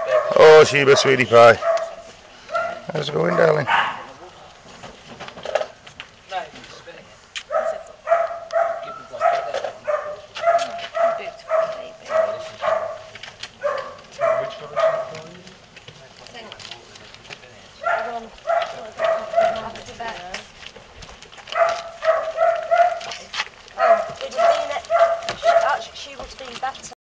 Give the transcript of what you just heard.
Oh, Sheba, sweetie pie. How's it going, darling? No, he's spinning it.